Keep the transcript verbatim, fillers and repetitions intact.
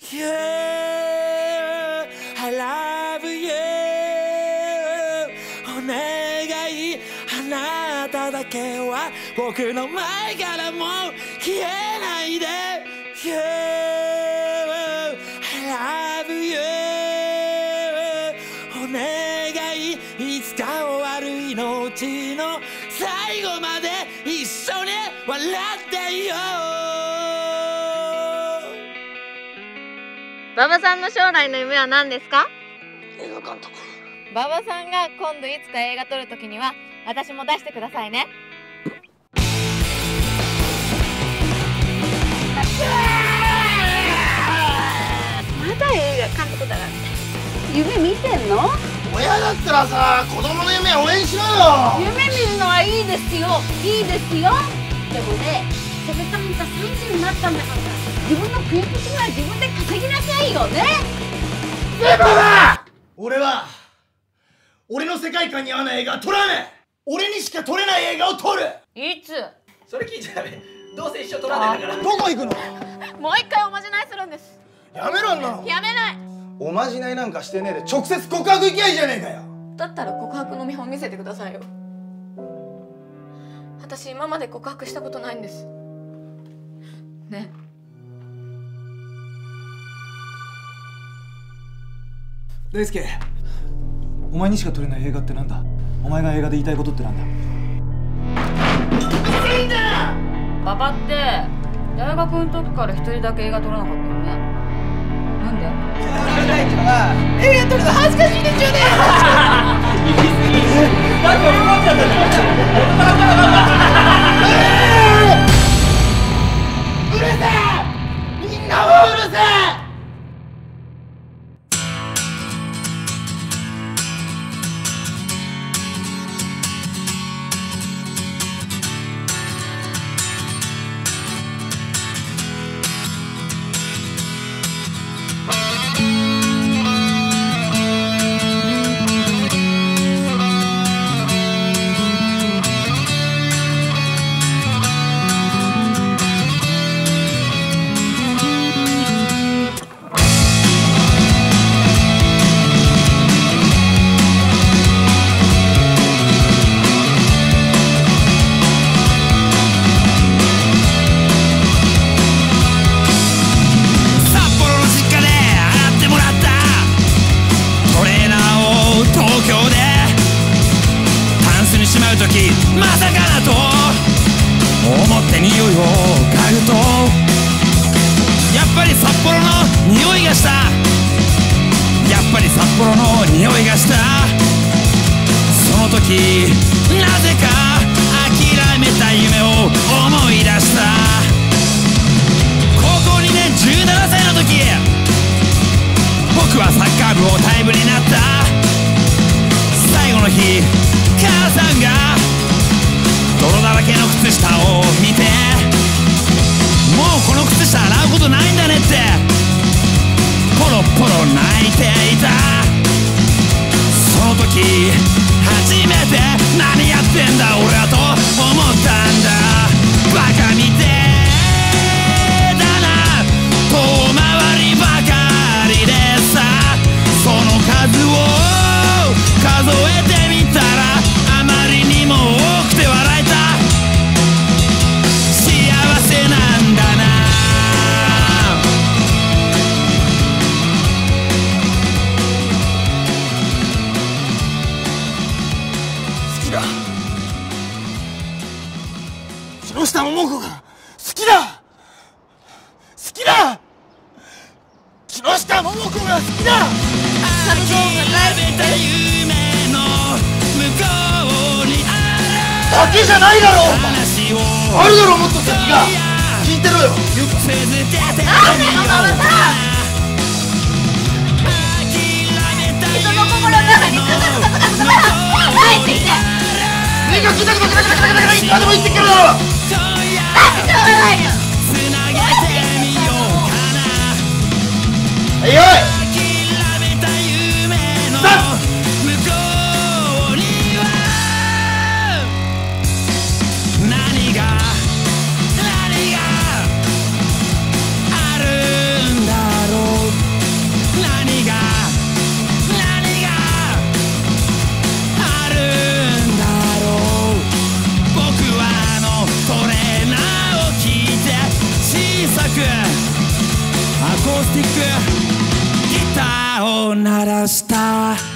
You I love you お願いあなただけは僕の前からもう消えないで You I love you お願いいつか終わる命の最後まで一緒に笑っていよう。 馬場さんの将来の夢は何ですか？ 映画監督。 馬場さんが今度いつか映画撮るときには私も出してくださいね。まだ映画監督だなんて夢見てんの？ 親だったらさ、子供の夢応援しろよ。 夢見るのはいいですよ、いいですよ。でもね、せめてもさんじゅうになったんだから自分の食い口は自分で稼ぎなさいよね。 でもな、俺は俺の世界観に合わない映画は撮らない。俺にしか撮れない映画を撮る。 いつ？ それ聞いちゃダメ。どうせ一生撮らないんだから。 どこ行くの？ もう一回おまじないするんです。 やめろんなの。 やめない。 おまじないなんかしてねえで直接告白行きゃいいじゃねえかよ。 だったら告白の見本見せてくださいよ。私今まで告白したことないんですね。 大輔、お前にしか撮れない映画ってなんだ？お前が映画で言いたいことってなんだ？いいんだよ。 パパって大学の時から一人だけ映画撮らなかったよね。なんで？ 映画撮るの恥ずかしいでしょうね。 行き過ぎ。なんか怒っちゃったじゃん。うるせえ！みんなもうるせえ！まさかなと思って匂いを嗅ぐとやっぱり札幌の匂いがした。やっぱり札幌の匂いがした。その時なぜか諦めた夢を思い出した。高校にねんじゅうななさいの時僕はサッカー部を退部になった。最後の日母さんが泥だらけの靴下を見てもうこの靴下洗うことないんだねってポロポロ泣いていた。その時初めて何やってんだ俺はと思ったんだ。バカみてえだな遠回りばかりでさ。その数を数えてみたらあまりにも多くて笑えた。幸せなんだな。好きだ。木下桃子が好きだ。好きだ。木下桃子が好きだ。諦めた夢の向こうにあるだけじゃないだろう。あるだろうもっと先が。聞いてろよ。なんでのままさ人の心の中にズブズブズブズブ入ってきて目がギタギタギタギタギタギタギタいつまでも言ってくるだろ。なんでしょうがないの。はいよい何が何があるんだろう。 を鳴らした